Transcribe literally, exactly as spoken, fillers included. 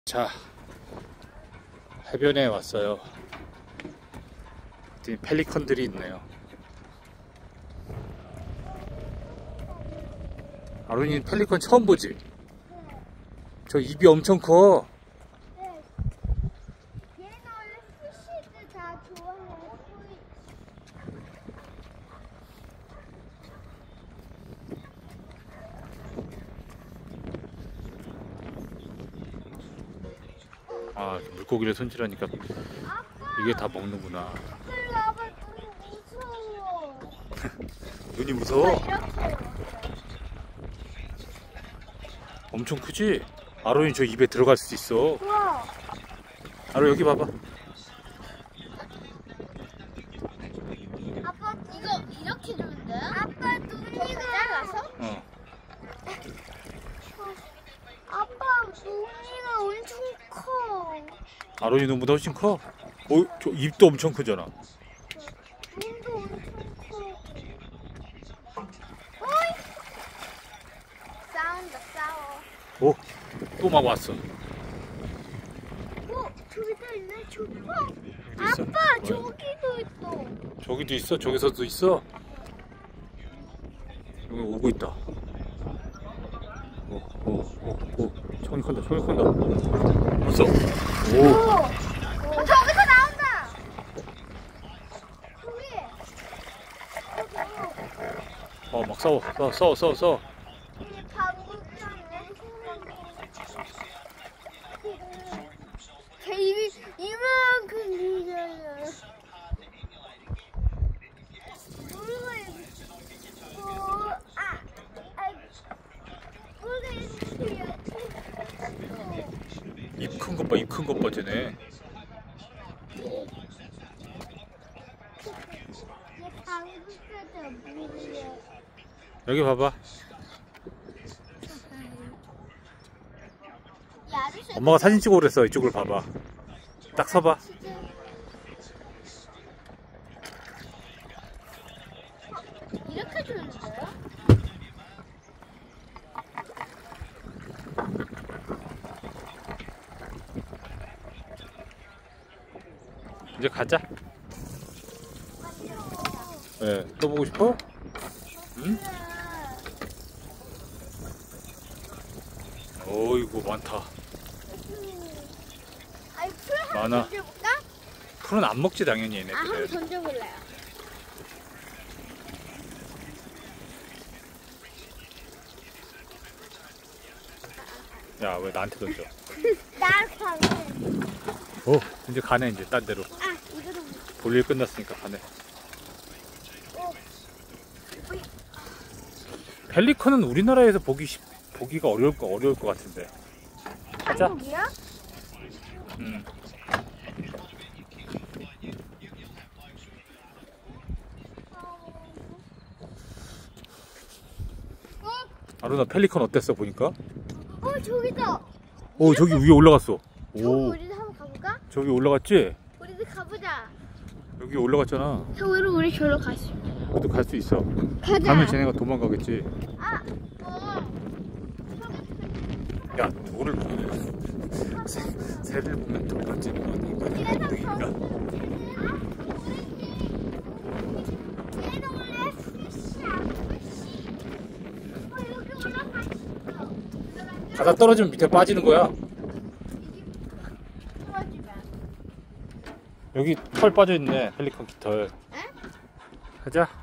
자, 해변에 왔어요. 펠리컨들이 있네요. 아론이 펠리컨 처음 보지? 저 입이 엄청 커. 네. 얘는 원래 피쉬들 다 좋아해. 아, 물고기를 손질하니까 이게 다 먹는구나. 일로 와봐, 눈이 무서워. 눈이 무서워? 이렇게. 엄청 크지? 아론이 저 입에 들어갈 수 있어. 우와. 아론 여기 봐봐. 아빠 이거 이렇게 주는데? 아빠 눈이가 잘라서? 어. 아빠 눈이가 엄청 커. 아론이 눈보다 훨씬 커? 어, 저 입도 엄청 크잖아. 눈도 엄청 커. 어이! 싸운다 싸워. 오, 또 막 왔어. 어, 저기도 있네. 저, 어, 여기도 있어? 아빠 뭐야? 저기도 있어. 저기도 있어? 저기서도 있어? 여기 오고 있다. 오, 오, 오, 오. 총이 큰다, 총이 큰다. 왔어. 오. 어, 저기서 나온다. 저기. 어, 막 싸워, 싸워, 싸워, 싸워, 싸워. 이 방구장에 제 입이 이만큼 길잖아. 물가 있고, 아, 아, 물가 있고. 입 큰 것 봐, 입 큰 것 봐, 쟤네. 이 방구장에 물이야. 여기 봐봐. 엄마가 사진 찍어 그랬어. 이쪽을 봐봐. 딱 서봐. 이렇게 주는 거야? 이제 가자. 네, 또 보고 싶어? 응? 어이구, 많다. 아니, 풀 한번 많아. 던져볼까? 풀은 안 먹지, 당연히 아, 한번 얘네들은. 던져볼래요. 야, 왜 나한테 던져? 날 방해. 어, 이제 가네, 이제, 딴 데로. 아, 이거도. 볼일 끝났으니까 가네. 어. 펠리컨은 우리나라에서 보기, 쉽- 보기가 어려울 거, 어려울 것 같은데. 가자. 한국이야? 음. 어? 아루나 펠리컨 어땠어, 보니까? 어, 저기다. 오, 저기 위에 올라갔어. 저기 오, 우리도 한번 가볼까? 저기 올라갔지? 우리도 가보자. 여기 올라갔잖아. 저기로 우리 저로 가시. 우리도 갈 수 있어. 가자. 가면 쟤네가 도망가겠지. 아, 뭐. 야, 너를 새, 새를 보면 더 번지는 거 아닌가? 엉덩이가. 얘는 원래 피쉬야, 피쉬. 어, 여기 올라가 있어. 바다 떨어지면 밑에 빠지는 거야. 떨어지면. 여기 털 빠져있네, 펠리컨 깃털. 에? 가자.